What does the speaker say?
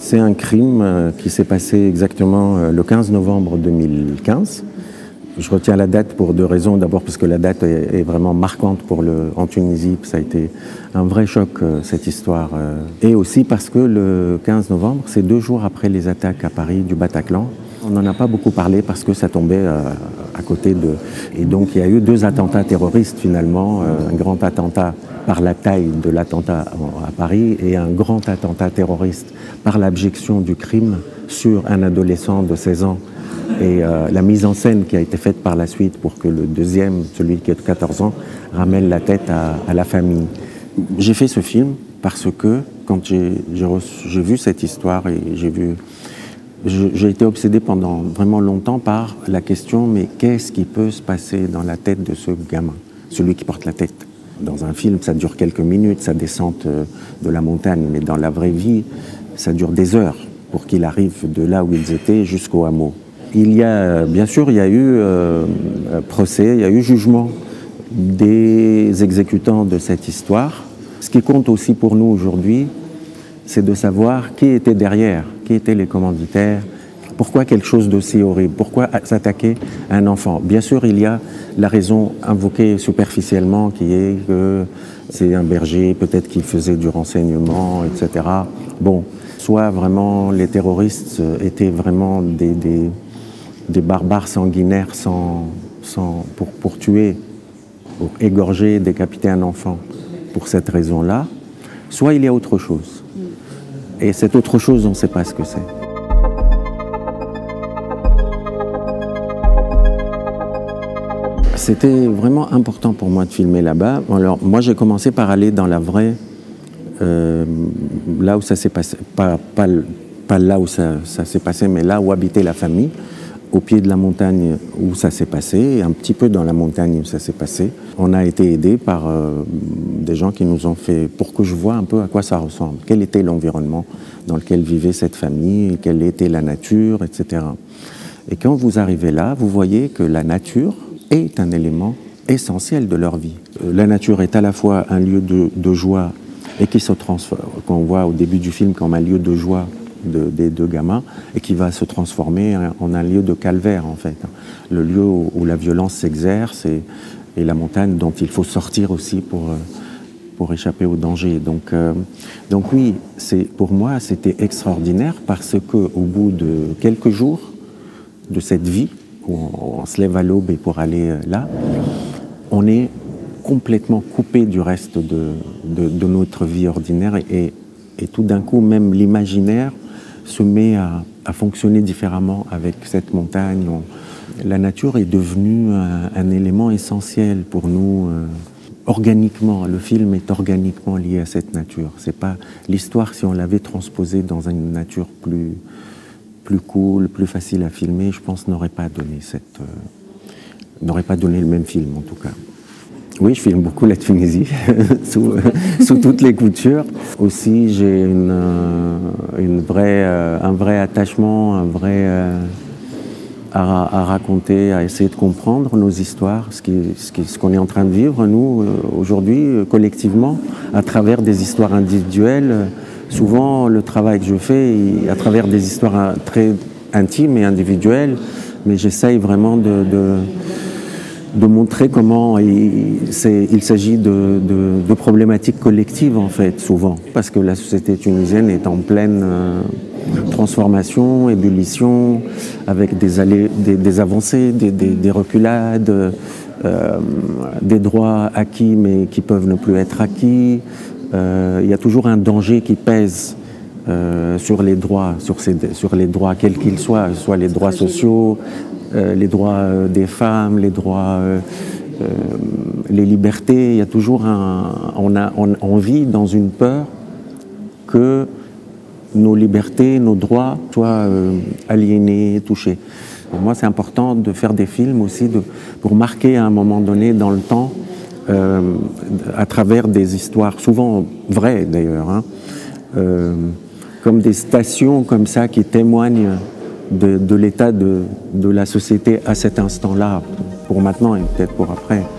C'est un crime qui s'est passé exactement le 15 novembre 2015. Je retiens la date pour deux raisons. D'abord parce que la date est vraiment marquante en Tunisie. Ça a été un vrai choc, cette histoire. Et aussi parce que le 15 novembre, c'est 2 jours après les attaques à Paris du Bataclan. On n'en a pas beaucoup parlé parce que ça tombait à côté de... Et donc il y a eu 2 attentats terroristes finalement. Un grand attentat par la taille de l'attentat à Paris et un grand attentat terroriste par l'abjection du crime sur un adolescent de 16 ans. Et la mise en scène qui a été faite par la suite pour que le deuxième, celui qui est de 14 ans, ramène la tête à la famille. J'ai fait ce film parce que quand j'ai vu cette histoire et j'ai été obsédé pendant vraiment longtemps par la question, mais qu'est-ce qui peut se passer dans la tête de ce gamin, celui qui porte la tête? Dans un film, ça dure quelques minutes, sa descente de la montagne, mais dans la vraie vie, ça dure des heures pour qu'il arrive de là où ils étaient jusqu'au hameau. Bien sûr, il y a eu procès, il y a eu jugement des exécutants de cette histoire. Ce qui compte aussi pour nous aujourd'hui, c'est de savoir qui était derrière, qui étaient les commanditaires, pourquoi quelque chose d'aussi horrible, pourquoi s'attaquer à un enfant. Bien sûr, il y a la raison invoquée superficiellement qui est que c'est un berger, peut-être qu'il faisait du renseignement, etc. Bon, soit vraiment les terroristes étaient vraiment des barbares sanguinaires pour tuer, pour égorger, décapiter un enfant pour cette raison-là, soit il y a autre chose. Et cette autre chose, on ne sait pas ce que c'est. C'était vraiment important pour moi de filmer là-bas. Alors, moi, j'ai commencé par aller dans la vraie... là où ça s'est passé, pas là où ça s'est passé, mais là où habitait la famille, au pied de la montagne où ça s'est passé, un petit peu dans la montagne où ça s'est passé. On a été aidés par des gens qui nous ont fait, pour que je vois un peu à quoi ça ressemble, quel était l'environnement dans lequel vivait cette famille, quelle était la nature, etc. Et quand vous arrivez là, vous voyez que la nature est un élément essentiel de leur vie. La nature est à la fois un lieu de joie et qui se transforme, qu'on voit au début du film comme un lieu de joie des 2 gamins, et qui va se transformer en un lieu de calvaire, en fait. Le lieu où la violence s'exerce et la montagne dont il faut sortir aussi pour échapper au danger. Donc oui, pour moi, c'était extraordinaire parce qu'au bout de quelques jours de cette vie, où on se lève à l'aube et pour aller là, on est complètement coupé du reste de notre vie ordinaire et tout d'un coup, même l'imaginaire se met à fonctionner différemment avec cette montagne. La nature est devenue un élément essentiel pour nous, organiquement. Le film est organiquement lié à cette nature. C'est pas l'histoire, si on l'avait transposée dans une nature plus cool, plus facile à filmer, je pense n'aurait pas donné le même film en tout cas. Oui, je filme beaucoup la Tunisie, sous toutes les coutures. Aussi, j'ai un vrai attachement, à raconter, à essayer de comprendre nos histoires, ce qu'on est en train de vivre, nous, aujourd'hui, collectivement, à travers des histoires individuelles. Souvent, le travail que je fais, à travers des histoires très intimes et individuelles, mais j'essaye vraiment de montrer comment il s'agit de problématiques collectives, en fait, souvent. Parce que la société tunisienne est en pleine transformation, ébullition, avec des avancées, des reculades, des droits acquis mais qui peuvent ne plus être acquis. Il y a toujours un danger qui pèse sur les droits, sur les droits quels qu'ils soient, soit les droits sociaux, les droits des femmes, les droits, les libertés. Il y a toujours on vit dans une peur que nos libertés, nos droits soient aliénés, touchés. Pour moi, c'est important de faire des films aussi pour marquer à un moment donné dans le temps, à travers des histoires, souvent vraies d'ailleurs, comme des stations comme ça qui témoignent de l'état de la société à cet instant-là, pour maintenant et peut-être pour après.